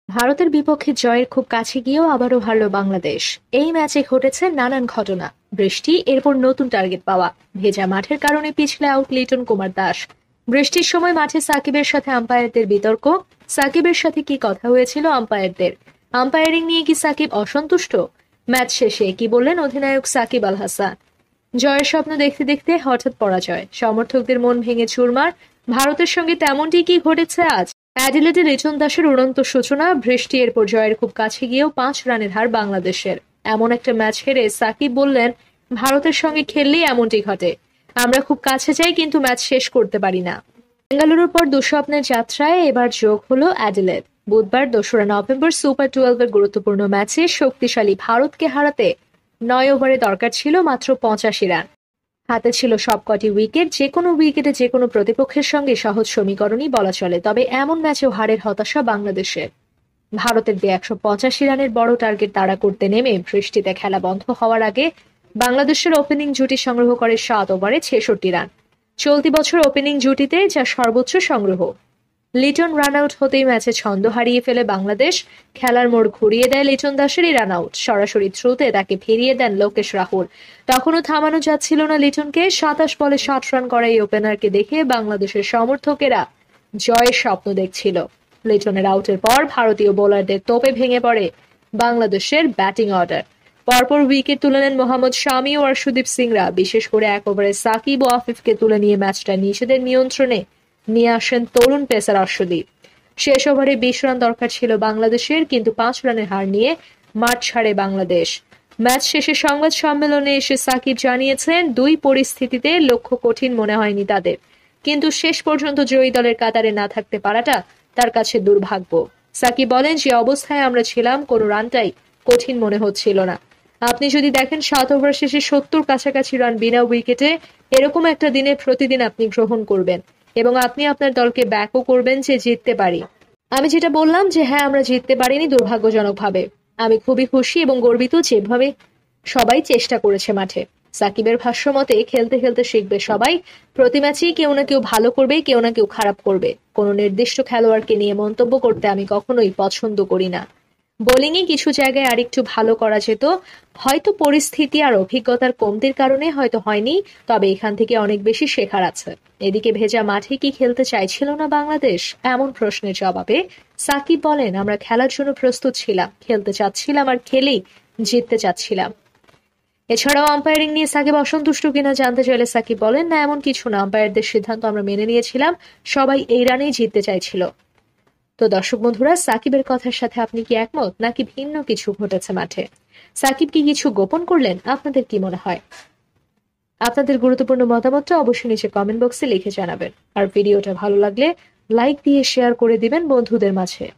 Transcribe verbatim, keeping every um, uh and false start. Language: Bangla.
ভারতের বিপক্ষে জয়ের খুব কাছে গিয়েও আবারও হারল বাংলাদেশ। এই ম্যাচে ঘটেছে নানান ঘটনা। বৃষ্টি, এরপর নতুন টার্গেট পাওয়া, ভেজা মাঠের কারণে পিছলে আউট লিটন কুমার দাস। বৃষ্টির সময় মাঠে সাকিবের সাথে আম্পায়ারদের বিতর্ক। সাকিবের সাথে কি কথা হয়েছিল আম্পায়ারদের? আম্পায়ারিং নিয়ে কি সাকিব অসন্তুষ্ট? ম্যাচ শেষে কি বললেন অধিনায়ক সাকিব আল হাসান? জয়ের স্বপ্ন দেখতে দেখতে হঠাৎ পরাজয়, সমর্থকদের মন ভেঙে চুরমার। ভারতের সঙ্গে তেমনটি কি ঘটেছে আজ? অ্যাডিলেডে লিটন দাসের উড়ন্ত সূচনা, বৃষ্টি, এরপর জয়ের খুব কাছে গিয়েও পাঁচ রানের হার বাংলাদেশের। এমন একটা ম্যাচ হেরে সাকিব বললেন, ভারতের সঙ্গে খেললেই এমনটি ঘটে। আমরা খুব কাছে যাই, কিন্তু ম্যাচ শেষ করতে পারি না। বেঙ্গালুরুর পর দুঃস্বপ্নের যাত্রায় এবার যোগ হলো অ্যাডিলেড। বুধবার দোসরা নভেম্বর সুপার টুয়েলভের গুরুত্বপূর্ণ ম্যাচে শক্তিশালী ভারতকে হারাতে নয় ওভারে দরকার ছিল মাত্র পঁচাশি রান। হাতে ছিল সবকটি উইকেট, যে কোনো উইকেটে যে কোনো প্রতিপক্ষের সঙ্গে সহজ সমীকরণই বলা চলে। তবে এমন ম্যাচেও হারের হতাশা বাংলাদেশের। ভারতের দিয়ে একশো পঁচাশি রানের বড় টার্গেট তাড়া করতে নেমে বৃষ্টিতে খেলা বন্ধ হওয়ার আগে বাংলাদেশের ওপেনিং জুটি সংগ্রহ করে সাত ওভারে ছেষট্টি রান। চলতি বছর ওপেনিং জুটিতে যা সর্বোচ্চ সংগ্রহ। লিটন রান আউট হতেই ম্যাচে ছন্দ হারিয়ে ফেলে বাংলাদেশ। খেলার মোড় ঘুরিয়ে দেয় লিটন দাসেরই রান আউট। সরাসরি থ্রুতে তাকে ফিরিয়ে দেন লোকেশ রাহুল। তখনও থামানো যাচ্ছিল না লিটনকে। সাতাশ বলে ষাট রান করা এই ওপেনারকে দেখে বাংলাদেশের সমর্থকেরা জয়ের স্বপ্ন দেখছিল। লিটনের আউটের পর ভারতীয় বোলারদের তোপে ভেঙে পড়ে বাংলাদেশের ব্যাটিং অর্ডার। পরপর উইকেট তুলে নেন মোহাম্মদ শামি ও আরশদীপ সিংরা। বিশেষ করে এক ওভারে সাকিব ও আফিফকে তুলে নিয়ে ম্যাচটা নিজেদের নিয়ন্ত্রণে নিয়ে আসেন তরুণ পেসার অশ্বদীপ। শেষ ওভারে বিশ রান দরকার ছিল বাংলাদেশের, কিন্তু পাঁচ রানের হার নিয়ে মাঠ ছাড়ে বাংলাদেশ। ম্যাচ শেষে সংবাদ সম্মেলনে এসে সাকিব জানিয়েছেন, দুই পরিস্থিতিতে লক্ষ্য কঠিন মনে হয়নি তাদের, কিন্তু শেষ পর্যন্ত জয়ী দলের কাতারে না থাকতে পারাটা তার কাছে দুর্ভাগ্য। সাকিব বলেন, যে অবস্থায় আমরা ছিলাম কোনো রানটাই কঠিন মনে হচ্ছিল না। আপনি যদি দেখেন সাত ওভার শেষে সত্তর কাছাকাছি রান বিনা উইকেটে, এরকম একটা দিনে প্রতিদিন আপনি গ্রহণ করবেন এবং আপনি আপনার দলকে ব্যাকও করবেন যে জিততে পারি। আমি যেটা বললাম যে হ্যাঁ, আমরা জিততে পারিনি দুর্ভাগ্যজনকভাবে। আমি খুবই খুশি এবং গর্বিত যেভাবে সবাই চেষ্টা করেছে মাঠে। সাকিবের ভাষ্য মতে, খেলতে খেলতে শিখবে সবাই। প্রতি ম্যাচেই কেউ না কেউ ভালো করবে, কেউ না কেউ খারাপ করবে। কোনো নির্দিষ্ট খেলোয়াড়কে নিয়ে মন্তব্য করতে আমি কখনোই পছন্দ করি না। বোলিংয়ে কিছু জায়গায় আরেকটু ভালো করা যেত, হয়তো পরিস্থিতি আর অভিজ্ঞতার কমতির কারণে হয়তো হয়নি, তবে এখান থেকে অনেক বেশি শেখার আছে। এদিকে ভেজা মাঠে কি খেলতে চাইছিল না বাংলাদেশ? এমন প্রশ্নের জবাবে সাকিব বলেন, আমরা খেলার জন্য প্রস্তুত ছিলাম, খেলতে চাচ্ছিলাম আর খেলেই জিততে চাচ্ছিলাম। এছাড়াও আম্পায়ারিং নিয়ে সাকিব অসন্তুষ্ট কিনা জানতে চাইলে সাকিব বলেন, না, এমন কিছু না, আম্পায়ারদের সিদ্ধান্ত আমরা মেনে নিয়েছিলাম, সবাই এই রানেই জিততে চাইছিল। তো দর্শক বন্ধুরা, সাকিবের কথার সাথে আপনি কি একমত, নাকি ভিন্ন কিছু ঘটেছে মাঠে? সাকিব কি কিছু গোপন করলেন? আপনাদের কি মনে হয়? আপনাদের গুরুত্বপূর্ণ মতামতটা অবশ্যই নিচে কমেন্ট বক্সে লিখে জানাবেন। আর ভিডিওটা ভালো লাগলে লাইক দিয়ে শেয়ার করে দিবেন বন্ধুদের মাঝে।